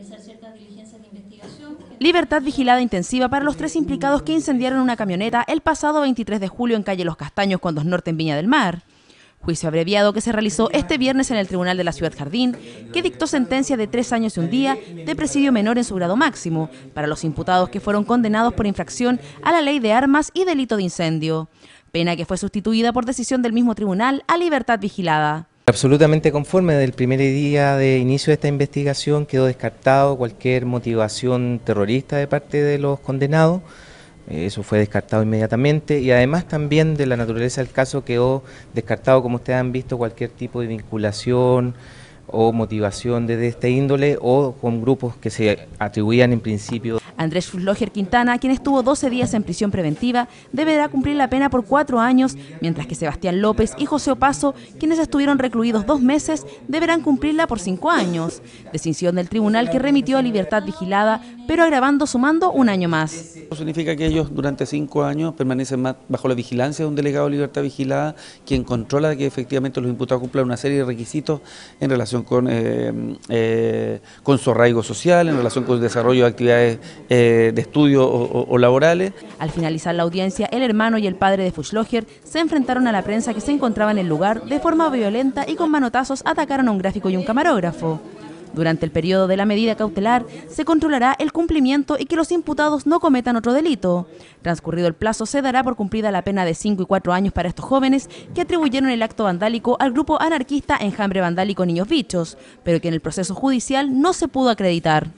Libertad vigilada intensiva para los 3 implicados que incendiaron una camioneta el pasado 23 de julio en calle Los Castaños con 2 Norte en Viña del Mar. Juicio abreviado que se realizó este viernes en el Tribunal de la Ciudad Jardín, que dictó sentencia de 3 años y 1 día de presidio menor en su grado máximo para los imputados que fueron condenados por infracción a la ley de armas y delito de incendio. Pena que fue sustituida por decisión del mismo tribunal a libertad vigilada. Absolutamente conforme. Desde el primer día de inicio de esta investigación quedó descartado cualquier motivación terrorista de parte de los condenados. Eso fue descartado inmediatamente y además también de la naturaleza del caso quedó descartado, como ustedes han visto, cualquier tipo de vinculación o motivación de esta índole o con grupos que se atribuían en principio. Andrés Fussloher Quintana, quien estuvo 12 días en prisión preventiva, deberá cumplir la pena por 4 años, mientras que Sebastián López y José Opaso, quienes estuvieron recluidos 2 meses, deberán cumplirla por 5 años. Decisión del tribunal que remitió a libertad vigilada, pero agravando sumando 1 año más. Eso significa que ellos durante 5 años permanecen bajo la vigilancia de un delegado de libertad vigilada, quien controla que efectivamente los imputados cumplan una serie de requisitos en relación con su arraigo social, en relación con el desarrollo de actividades de estudio o laborales. Al finalizar la audiencia, el hermano y el padre de Fussloher se enfrentaron a la prensa que se encontraba en el lugar de forma violenta y con manotazos atacaron a un gráfico y un camarógrafo. Durante el periodo de la medida cautelar se controlará el cumplimiento y que los imputados no cometan otro delito. Transcurrido el plazo se dará por cumplida la pena de 5 y 4 años para estos jóvenes que atribuyeron el acto vandálico al grupo anarquista Enjambre Vandálico Niños Bichos, pero que en el proceso judicial no se pudo acreditar.